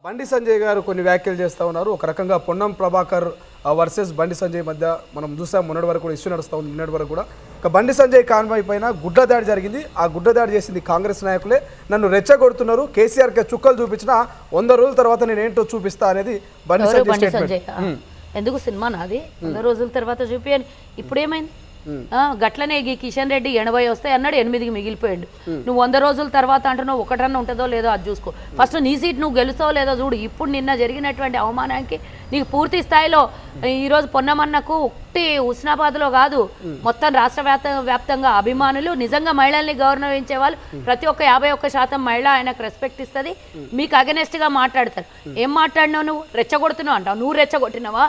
బండి సంజయ్ గారు కొన్ని వ్యాఖ్యలు చేస్తూ ఉన్నారు. ఒక రకంగా పొన్నం ప్రభాకర్ వర్సెస్ బండి సంజయ్ మధ్య మనం చూసాం. మొన్నటి వరకు కూడా ఇష్యూ నడుస్తూ ఉంది. నిన్నటి వరకు కూడా ఇక బండి సంజయ్ కాన్వాయ్ పైన గుడ్డ దాడి జరిగింది. ఆ గుడ్డ దాడి చేసింది కాంగ్రెస్ నాయకులే. నన్ను రెచ్చగొడుతున్నారు, కేసీఆర్కి చుక్కలు చూపించిన 100 రోజుల తర్వాత నేను ఏంటో చూపిస్తా అనేది బండి సంజయ్. ఎందుకు సినిమా నాది 100 రోజుల తర్వాత చూపించండి. ఇప్పుడేమైంది? గట్లనే కిషన్ రెడ్డి 80 వస్తాయి అన్నాడు, 8కి మిగిలిపోయాడు. నువ్వు 100 రోజుల తర్వాత అంటున్నావు, ఒకటన్నా ఉంటుందో లేదో అది చూసుకో. ఫస్ట్ నీ సీట్ నువ్వు గెలుస్తావో లేదో చూడు. ఇప్పుడు నిన్న జరిగినటువంటి అవమానానికి నీకు పూర్తి స్థాయిలో ఈరోజు పొన్నమన్నకు ఒకటి హుస్నాబాద్లో కాదు, మొత్తం రాష్ట్ర వ్యాప్తంగా అభిమానులు, నిజంగా మహిళల్ని గౌరవించే వాళ్ళు ప్రతి ఒక్క 51% మహిళ ఆయనకు రెస్పెక్ట్ ఇస్తుంది. మీకు అగెనెస్ట్గా మాట్లాడతారు. ఏం మాట్లాడినావు? నువ్వు రెచ్చగొడుతున్నావు అంటావు. నువ్వు రెచ్చగొట్టినావా?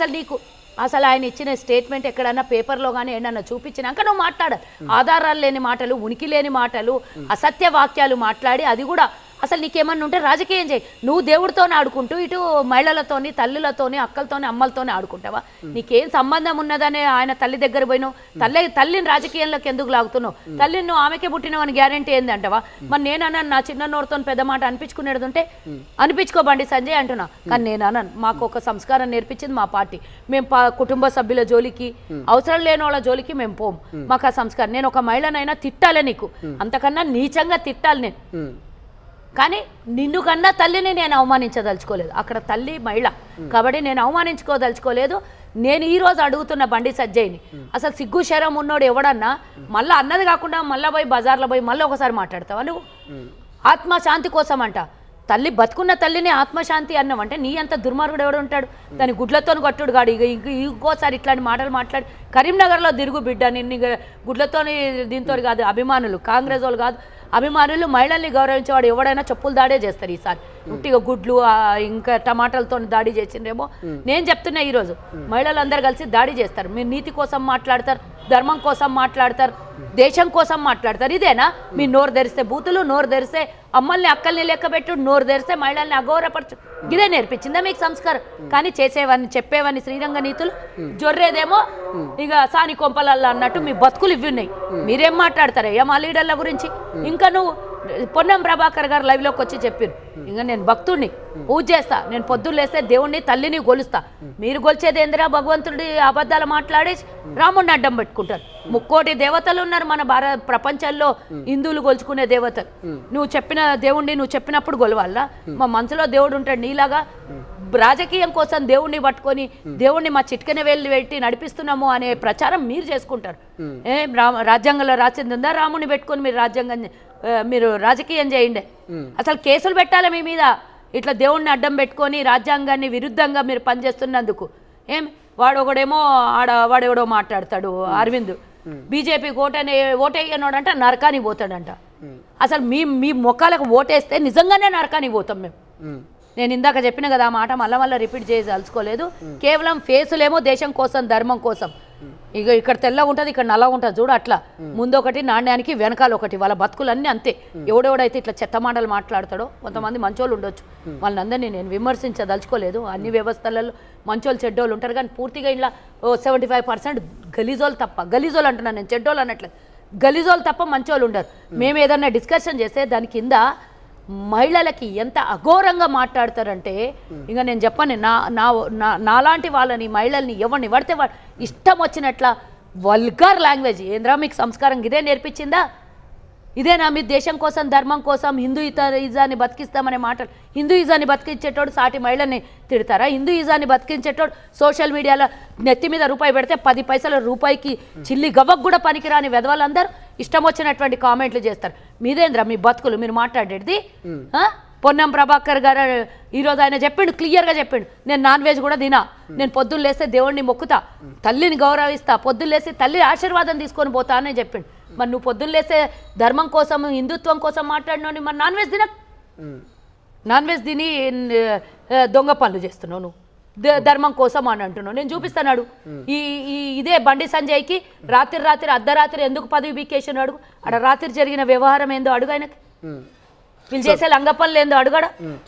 అసలు ఆయన ఇచ్చిన స్టేట్మెంట్ ఎక్కడన్నా పేపర్లో కానీ ఏమన్నా చూపించినాక నువ్వు మాట్లాడాలి. ఆధారాలు లేని మాటలు, ఉనికి లేని మాటలు, అసత్య వాక్యాలు మాట్లాడి అది కూడా అసలు నీకేమన్నా ఉంటే రాజకీయం చేయి. నువ్వు దేవుడితోనే ఆడుకుంటూ ఇటు మహిళలతోని, తల్లులతోని, అక్కలతోని, అమ్మలతోనే ఆడుకుంటావా? నీకేం సంబంధం ఉన్నదనే ఆయన తల్లి దగ్గర పోయినావు. తల్లిని రాజకీయంలోకి ఎందుకు లాగుతున్నావు? తల్లిని నువ్వు ఆమెకే పుట్టినవని గ్యారంటీ ఏంది అంటవా? మరి నేనన్నా నా చిన్న నోరుతో పెద్ద మాట అనిపించుకునేది ఉంటే అనిపించుకోబండి సంజయ్ అంటున్నా. కానీ నేను అన్నాను, మాకు ఒక సంస్కారం నేర్పించింది మా పార్టీ. మేము కుటుంబ సభ్యుల జోలికి, అవసరం లేని వాళ్ళ జోలికి మేము పోం. మాకు ఆ సంస్కారం. నేను ఒక మహిళనైనా తిట్టాలే, నీకు అంతకన్నా నీచంగా తిట్టాలి నేను. కానీ నిన్ను కన్నా తల్లిని నేను అవమానించదలుచుకోలేదు. అక్కడ తల్లి మహిళ కాబట్టి నేను అవమానించుకోదలుచుకోలేదు. నేను ఈరోజు అడుగుతున్న బండి సంజయ్ని, అసలు సిగ్గు శరం ఉన్నోడు ఎవడన్నా మళ్ళీ అన్నది కాకుండా మళ్ళీ పోయి బజార్లో పోయి మళ్ళీ ఒకసారి మాట్లాడతావా? నువ్వు ఆత్మశాంతి కోసం అంట. తల్లి బతుకున్న తల్లిని ఆత్మశాంతి అన్నావంటే నీ అంత దుర్మార్గుడు ఎవడు ఉంటాడు? దాని గుడ్లతో కొట్టుడు గాడు. ఇంకోసారి ఇట్లాంటి మాటలు మాట్లాడి కరీంనగర్లో తిరుగు బిడ్డ. నిన్ను గుడ్లతో దీంతో కాదు, అభిమానులు కాంగ్రెస్ వాళ్ళు కాదు, అభిమానులు మహిళల్ని గౌరవించేవాడు ఎవడైనా చెప్పులు దాడే చేస్తారు. ఈసారి ఉట్టిగా గుడ్లు ఇంకా టమాటాలతో దాడి చేసిండ్రేమో. నేను చెప్తున్నా, ఈరోజు మహిళలందరూ కలిసి దాడి చేస్తారు. మీరు నీతి కోసం మాట్లాడతారు, ధర్మం కోసం మాట్లాడతారు, దేశం కోసం మాట్లాడతారు. ఇదేనా మీ నోరు తెరిస్తే బూతులు, నోరు తెరిస్తే అమ్మల్ని అక్కల్ని లెక్కబెట్టు, నోరు తెరిస్తే మహిళల్ని అగౌరవపరచు? ఇదే నేర్పించిందా మీకు సంస్కారం? కానీ చేసేవాడిని చెప్పేవాడిని శ్రీరంగ నీతులు, జొర్రేదేమో ఇక సాని కొంపలల్లా అన్నట్టు మీ బతుకులు ఇవి ఉన్నాయి. మీరేం మాట్లాడతారయ్యా మా లీడర్ల గురించి? ఇంకా నువ్వు పొన్నం ప్రభాకర్ గారు లైవ్లోకి వచ్చి చెప్పారు, ఇంకా నేను భక్తుడిని, పూజ చేస్తా, నేను పొద్దున్న లేస్తే దేవుణ్ణి తల్లిని గొలుస్తా. మీరు గొలిచేది ఏందిరా? భగవంతుడి అబద్ధాలు మాట్లాడేసి రాముడిని అడ్డం పెట్టుకుంటారు. 3 కోటి దేవతలు ఉన్నారు మన ప్రపంచంలో, హిందువులు గొలుచుకునే దేవతలు. నువ్వు చెప్పిన దేవుణ్ణి నువ్వు చెప్పినప్పుడు గొలవాలా? మా మనసులో దేవుడు ఉంటాడు నీలాగా. రాజకీయం కోసం దేవుణ్ణి పట్టుకొని దేవుణ్ణి మా చిట్కన వెళ్ళి పెట్టి నడిపిస్తున్నాము అనే ప్రచారం మీరు చేసుకుంటారు. రాజ్యాంగంలో రాసింది ఉందా? రాముని పెట్టుకొని మీరు రాజకీయం చేయండి. అసలు కేసులు పెట్టాలి మీ మీద, ఇట్లా దేవుణ్ణి అడ్డం పెట్టుకొని రాజ్యాంగాన్ని విరుద్ధంగా మీరు పనిచేస్తున్నందుకు. వాడెవడో మాట్లాడతాడు అరవింద్, బీజేపీకి ఓటేయనోడంట నరకానికి పోతాడంట. అసలు మీ మొక్కలకు ఓటేస్తే నిజంగానే నరకానికి పోతాం మేము. నేను ఇందాక చెప్పిన కదా ఆ మాట, మళ్ళీ రిపీట్ చేయదలుచుకోలేదు. కేవలం ఫేసులేమో దేశం కోసం, ధర్మం కోసం. ఇక్కడ తెల్ల ఉంటుంది, ఇక్కడ నల్ల ఉంటుంది చూడు. అట్లా ముందొకటి నాణ్యానికి వెనకాల ఒకటి. వాళ్ళ బతుకులన్నీ అంతే. ఎవడెవడైతే ఇట్లా చెత్త మాటలు మాట్లాడతాడో, కొంతమంది మంచోళ్ళు ఉండొచ్చు, వాళ్ళందరినీ నేను విమర్శించదలుచుకోలేదు. అన్ని వ్యవస్థలలో మంచోళ్ళు చెడ్డోళ్ళు ఉంటారు, కానీ పూర్తిగా ఇలా 75% గలీజోళ్ళు తప్ప, గలీజోళ్ళు అంటున్నాను నేను, చెడ్డోళ్ళు అనట్లేదు, గలీజోళ్ళు తప్ప మంచోళ్ళు ఉండరు. మేము ఏదన్నా డిస్కషన్ చేస్తే దాని కింద మహిళలకి ఎంత అఘోరంగా మాట్లాడతారంటే ఇంకా నేను చెప్పను. నాలాంటి వాళ్ళని, మహిళల్ని ఎవరిని పడితే ఇష్టం వచ్చినట్ల వల్గర్ లాంగ్వేజ్. ఏంద్రా మీకు సంస్కారం ఇదే నేర్పించిందా? ఇదేనా మీ దేశం కోసం, ధర్మం కోసం, హిందూయిజాన్ని బతికిస్తామనే మాటలు? హిందూయిజాన్ని బతికించేటోడు సాటి మహిళల్ని తిడతారా? హిందూయిజాన్ని బతికించేటోడు సోషల్ మీడియాలో నెత్తి మీద రూపాయి పెడితే 10 పైసల రూపాయికి చిల్లి గవ్వకు కూడా పనికిరాని వెధవలందరూ ఇష్టం వచ్చినటువంటి కామెంట్లు చేస్తారు. మీదేంద్రా మీ బతుకులు? మీరు మాట్లాడేది పొన్నం ప్రభాకర్ గారు ఈరోజు ఆయన చెప్పిండు, క్లియర్గా చెప్పిండు, నేను నాన్ వెజ్ కూడా తినా, నేను పొద్దున్న లేస్తే దేవుణ్ణి మొక్కుతా, తల్లిని గౌరవిస్తా, పొద్దున్న లేస్తే తల్లి ఆశీర్వాదం తీసుకొని పోతా అని చెప్పిండు. మరి నువ్వు పొద్దున్న లేస్తే ధర్మం కోసం, హిందుత్వం కోసం మాట్లాడినావు, మరి నాన్ వెజ్ తిని దొంగ పనులు చేస్తున్నావు నువ్వు, ధర్మం కోసం అని అంటున్నావు. నేను చూపిస్తాను. ఇదే బండి సంజయ్కి రాత్రి అర్ధరాత్రి ఎందుకు పదవి బీకేషన్ అడుగు. అక్కడ రాత్రి జరిగిన వ్యవహారం ఏందో అడుగు. ఆయనకి వీళ్ళు చేసే లంగపనులు ఏందో అడుగడా.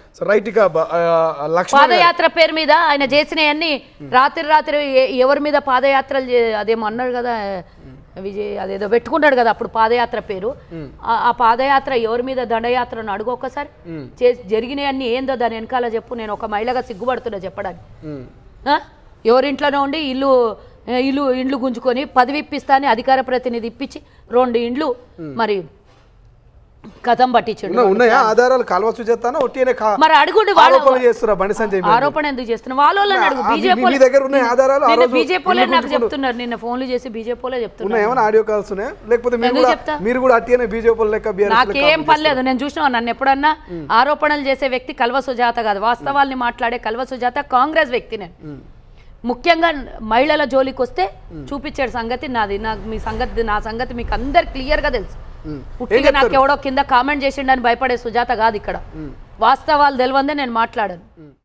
పాదయాత్ర పేరు మీద ఆయన చేసినవన్నీ రాత్రి ఎవరి మీద పాదయాత్రలు, అదేమో అన్నాడు కదా అదేదో పెట్టుకున్నాడు కదా అప్పుడు పాదయాత్ర పేరు, ఆ పాదయాత్ర ఎవరి మీద దండయాత్రను అడుగు ఒక్కసారి, జరిగినవన్నీ ఏందో దాని వెనకాల చెప్పు. నేను ఒక మహిళగా సిగ్గుపడుతున్నా చెప్పడానికి. ఎవరింట్లోనే ఉండి ఇండ్లు గుంజుకొని పదవి ఇప్పిస్తాని అధికార ప్రతినిధి ఇప్పించి 2 ఇండ్లు మరి కథం పట్టించండు. ఉన్నాయా ఆధారాలు? కాల్వ సుజాత మరి అడుగుండి బండి సంజయ్ ఆరోపణ ఎందుకు చేస్తున్నా? వాళ్ళని అడుగు. బీజేపీ బీజేపీలే నాకు చెప్తున్నారు, నిన్న ఫోన్లు చేసి బీజేపీలే చెప్తున్నారు. ఆడియో కాల్స్ ఉన్నాయా? లేకపోతే మీరు కూడా అట్టినే బీజేపీ లెక్క? నాకేం పర్లేదు, నేను చూసినా నన్ను ఎప్పుడన్నా ఆరోపణలు చేసే వ్యక్తి కల్వ సుజాత కాదు, వాస్తవాల్ని మాట్లాడే కల్వ సుజాత కాంగ్రెస్ వ్యక్తి. నేను ముఖ్యంగా మహిళల జోలికి వస్తే చూపించాడు సంగతి నాది. నాకు మీ సంగతి, నా సంగతి మీకు అందరు క్లియర్ గా తెలుసు. పుట్టిగా నాకు ఎవడో కింద కామెంట్ చేసిండని భయపడే సుజాత కాదు ఇక్కడ. వాస్తవాలు తెలివందే నేను మాట్లాడాను.